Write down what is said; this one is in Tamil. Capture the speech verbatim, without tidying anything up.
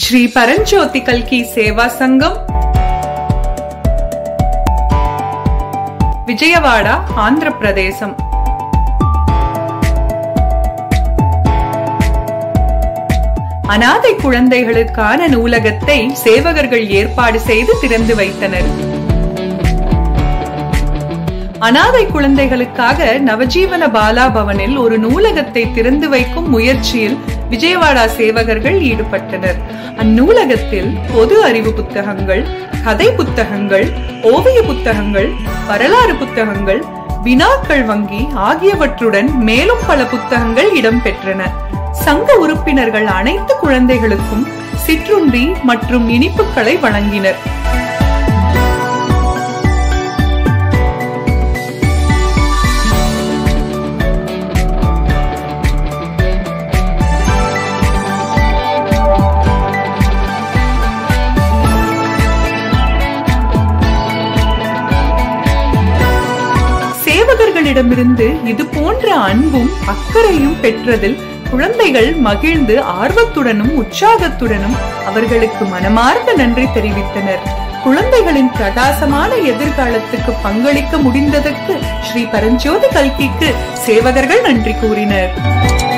श्री परंज्योति कल्की सेवा संघम विजयवाड़ा आंध्र प्रदेशम அனாதை குழந்தைகளுக்கான நூலகத்தை சேவகர்கள் ஏற்பாடு செய்து திறந்து வைத்தனர். அனாதை குழந்தைகளுக்காக நவஜீவன பாலா பவனில் ஒரு நூலகத்தை திறந்து வைக்கும் முயற்சியில் விஜயவாடா சேவகர்கள் ஈடுபட்டனர். அந்நூலகத்தில் பொது அறிவு புத்தகங்கள், கதை புத்தகங்கள், ஓவிய புத்தகங்கள், வரலாறு புத்தகங்கள், வினாக்கள் வங்கி ஆகியவற்றுடன் மேலும் பல புத்தகங்கள் இடம்பெற்றன. சங்க உறுப்பினர்கள் அனைத்து குழந்தைகளுக்கும் சிற்றுண்டி மற்றும் இனிப்புகளை வழங்கினர். சேவகர்களிடமிருந்து இது போன்ற அன்பும் அக்கறையும் பெற்றதில் குழந்தைகள் மகிழ்ந்து ஆர்வத்துடனும் உற்சாகத்துடனும் அவர்களுக்கு மனமார்ந்த நன்றி தெரிவித்தனர். குழந்தைகளின் பிரகாசமான எதிர்காலத்துக்கு பங்களிக்க முடிந்ததற்கு ஸ்ரீ பரஞ்சோதி கல்கிக்கு சேவகர்கள் நன்றி கூறினர்.